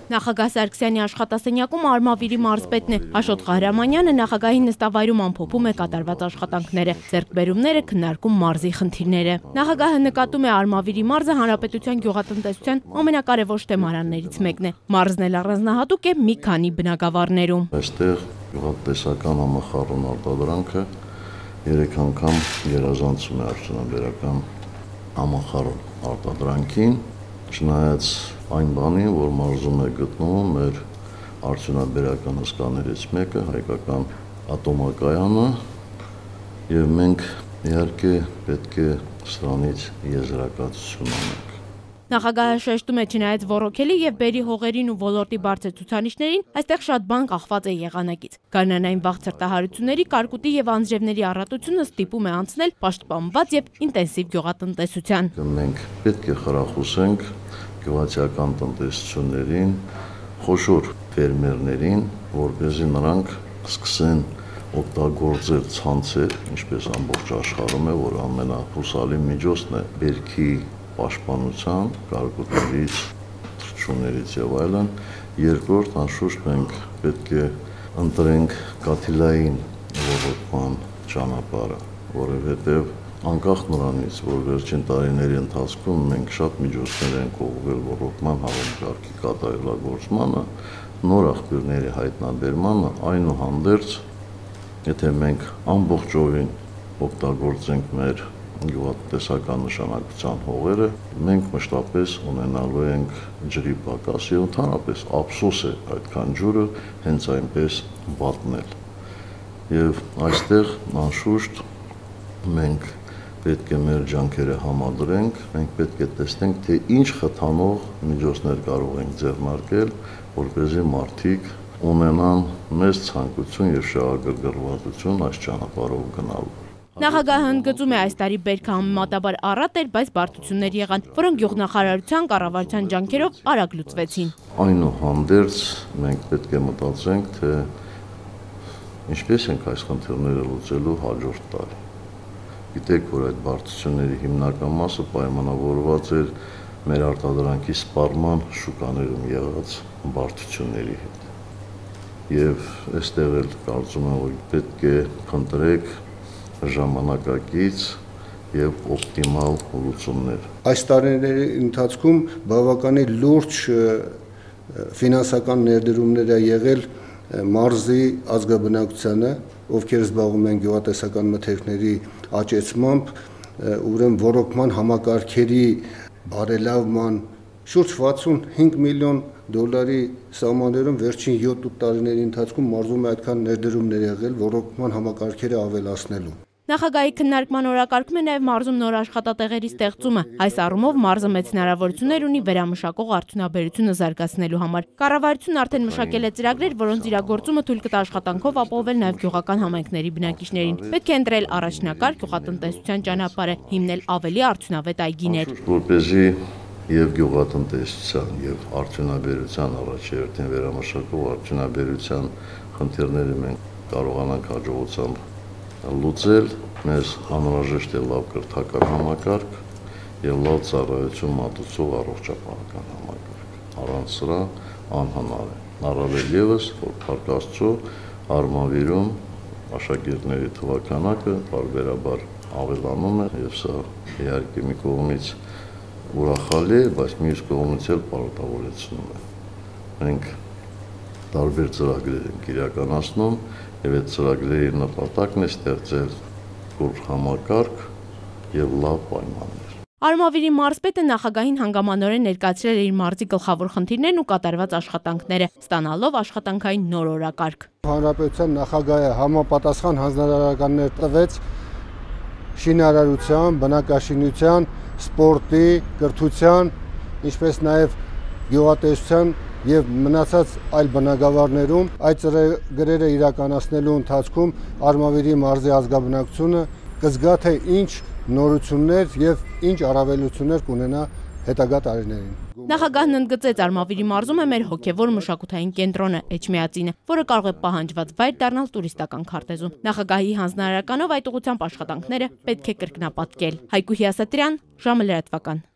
Նախագահ Սարգսյանի աշխատասենյակում Արմավիրի մարզպետն է։ Աշոտ Ղահրամանյանը նախագահի նստավայրում ամփոփում է կատարված աշխատանքները, ձեռքբերումները, քննարկում մարզի խնդիրները։ Նախագահը նկատում է Արմավիրի մարզը հանրապետության գյուղատնտեսության ամենակարևոր թեմարաններից մեկն է։ Մարզն էլ առանձնահատուկ է մի քանի բնագավառներում։ Այստեղ գյուղատնտեսական համախառն արտադրանքը 3 անգամ գերազանցում է արդյունաբերական համախառն արտադրանքին, չնայած այն բանին, որ մարզում է գտնվում մեր արդյունաբերական հսկաներից մեկը, հայկական ատոմակայանը, եւ մենք իհարկե պետք է սրանից եզրակացություն անենք։ Նախագահը շեշտում է, չնայած ոռոգելի եւ բերի հողերին ու ոլորտի բարձր ցուցանիշներին, այստեղ շատ բան կախված է եղանակից։ Գարնանային վաղ ցրտահարությունների, կարկուտի եւ անձրևների առատությունը ստիպում է անցնել պաշտպանված եւ ինտենսիվ գյուղատնտեսության։ Մենք պետք է խրախուսենք գյուղացիական տնտեսություններին, խոշոր ֆերմերներին, որպեսզի նրանք սկսեն օգտագործել ցանցեր, ինչպես ամբողջ աշխարհում է, որ ամենահուսալի միջոցն է բերքի պաշտպանության, կարկուտներից, թռչուններից եւ այլն։ Երկրորդ, անշուշտ մենք պետք է ընտրենք կաթիլային ոռոգման ճանապարհը, որովհետեւ անկախ նրանից, որ վերջին տարիների ընթացքում մենք շատ միջոցներ ենք ուղղել ոռոգման համակարգի կատարելագործմանը, նոր աղբյուրների հայտնաբերմանը, այնուհանդերձ, եթե մենք ամբողջովին օգտագործենք մեր գյուղատնտեսական նշանակության հողերը, մենք մշտապես ունենալու ենք ջրի պակաս եւ ընդհանրապես ափսոս է այդքան ջուրը հենց այնպես վատնել։ Եվ այստեղ անշուշտ մենք պետք է մեր ջանքերը համադրենք, մենք պետք է տեսնենք, թե ինչ խթանող միջոցներ կարող ենք ձեռնարկել, որպեսզի մարդիկ ունենան մեծ ցանկություն եւ շահագրգռվածություն այս ճանապարհով գնալու։ Նախագահը ընդգծում է, այս տարի բերքը համեմատաբար առատ էր, բայց բարդություններ եղան, որոնք գյուղնախարարության կառավարության ջանքերով արագ լուծվեցին։ Այնուհանդերձ մենք պետք է մտածենք, թե ինչպես ենք այս խնդիրները լուծելու հաջորդ տարի։ Գիտեք, որ այդ բարդությունների հիմնական մասը պայմանավորված էր մեր արտադրանքի սպառման շուկաներում եղած բարդությունների հետ։ Եվ այստեղ էլ կարծում եմ, որ պետք է փնտրեք ժամանակակից եւ օպտիմալ լուծումներ։ Այս տարիների ընթացքում բավականին լուրջ ֆինանսական ներդրումներ է եղել մարզի ազգաբնակությանը, ովքեր զբաղվում են գյուղատնտեսական մթերքների աճեցմամբ, ուրեմն ոռոգման համակարգերի բարելավման շուրջ 65 միլիոն դոլարի սահմաններում վերջին 7-8 տարիների ընթացքում մարզում է այդքան ներդրումներ եղել ոռոգման համակարգերը ավելացնելու։ Նախագահի քննարկման օրակարգում է նաև մարզում նոր աշխատատեղերի ստեղծումը։ Այս առումով մարզը մեծ հնարավորություններ ունի վերամշակող արդյունաբերությունը զարգացնելու համար։ Կառավարությունն արդեն մշակել է ծրագրեր, որոնց իրագործումը թույլ կտա աշխատանքով ապահովել նաև գյուղական համայնքների բնակիչներին։ Պետք է ընտրել առաջնակարգ գյուղատնտեսության ճանապարհը, հիմնել ավելի արդյունավետ այգիներ։ Որպեսզի եւ գյուղատնտեսության եւ արդյունաբերության առաջերտին վերամշակող արդյունաբերության խնդիրները մենք կարողանանք հաջողությամբ լուծել, մեզ անհրաժեշտ է լավ կրթական համակարգ եւ լավ ծառայություն մատուցող առողջապահական համակարգ։ Առանց սրա անհնար է։ Առավել եւս, որ Փառք Աստծո Արմավիրում աշակերտների թվականակը բարբերաբար ավելանում է եւ սա իհարկե մի կողմից ուրախալի է, բայց մյուս կողմից էլ պարտավորեցնում է։ Մենք տարբեր ծրագրեր ենք իրականացնում եւ այդ ծրագրերի նպատակն է ստեղծել կուր համակարգ եւ լավ պայմաններ։ Արմավիրի մարզպետը նախագահին հանգամանորեն ներկայացրել է իր մարզի գլխավոր խնդիրներն ու կատարված աշխատանքները, ստանալով աշխատանքային նոր օրակարգ։ Հանրապետության նախագահը համապատասխան հանձնարարականներ տվեց շինարարության, բնակաշինության, սպորտի, կրթության, ինչպես նաեւ գյուղատնտեսության եւ մնացած այլ բնագավառներում այդ ծրագրերը իրականացնելու ընթացքում Արմավիրի մարզի ազգաբնակությունը կզգա, թե ինչ նորություններ եւ ինչ առավելություններ կունենա հետագա տարիներին։ Նախագահն ընդգծեց, Արմավիրի մարզում է մեր հոգևոր մշակութային կենտրոնը Էջմիածինը, որը կարող է պահանջված վայր դառնալ տուրիստական քարտեզում։ Նախագահի հանձնարարականով այդ ուղղությամբ աշխատանքները պետք է կրկնապատկել։ Հայկու Հիասատրյան, ժամը լրատվական։